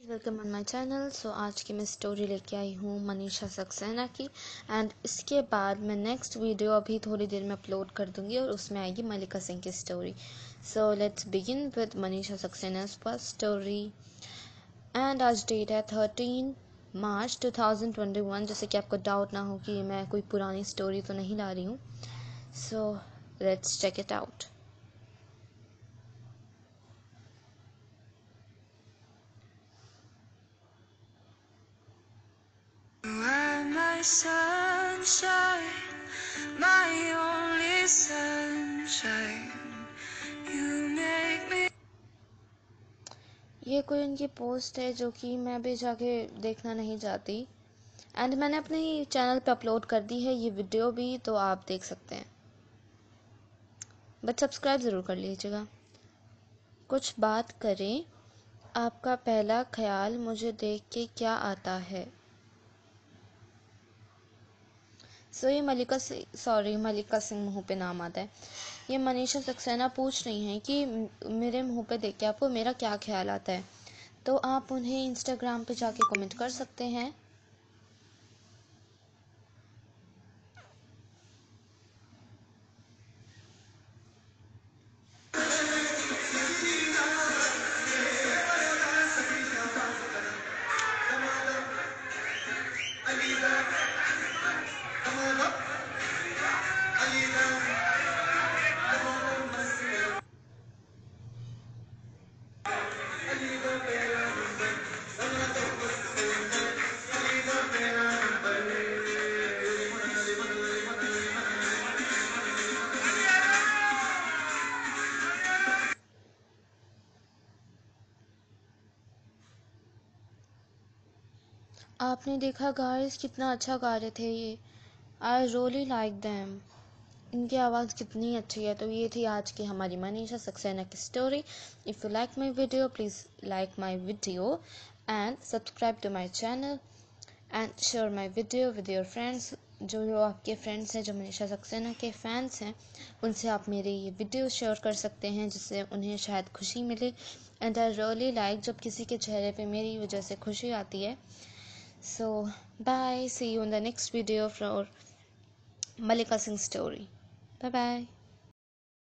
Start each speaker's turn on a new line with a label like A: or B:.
A: Welcome on my channel. So आज की मैं स्टोरी लेके आई हूँ मनीषा सक्सेना की। एंड इसके बाद मैं नेक्स्ट वीडियो अभी थोड़ी देर में अपलोड कर दूँगी और उसमें आएगी मल्लिका सिंह की story. So let's begin with Manisha Saxena's first story. And आज डेट है 13 मार्च 2021। जैसे कि आपको डाउट ना हो कि मैं कोई पुरानी स्टोरी तो नहीं ला रही हूँ। So let's check it out.
B: My sunshine, my only sunshine, you make me।
A: ये कोई उनकी पोस्ट है जो कि मैं अभी जाके देखना नहीं चाहती। एंड मैंने अपने ही चैनल पे अपलोड कर दी है ये वीडियो भी, तो आप देख सकते हैं, बट सब्सक्राइब ज़रूर कर लीजिएगा। कुछ बात करें, आपका पहला ख्याल मुझे देख के क्या आता है? ये मल्लिका सिंह मुँह पे नाम आता है। ये मनीषा सक्सेना पूछ रही हैं कि मेरे मुँह पे देख के आपको मेरा क्या ख्याल आता है। तो आप उन्हें इंस्टाग्राम पे जाके कमेंट कर सकते हैं। आपने देखा गाइस, कितना अच्छा गा रहे थे ये। I really like them. इनकी आवाज़ कितनी अच्छी है। तो ये थी आज की हमारी मनीषा सक्सेना की story. If you like my video, please like my video and subscribe to my channel and share my video with your friends. जो आपके फ्रेंड्स हैं जो मनीषा सक्सेना के फैंस हैं, उनसे आप मेरे ये वीडियो शेयर कर सकते हैं, जिससे उन्हें शायद खुशी मिले। एंड आई रियली लाइक जब किसी के चेहरे पे मेरी वजह से खुशी आती है। So, bye. See you in the next video for Mallika Singh story. Bye bye.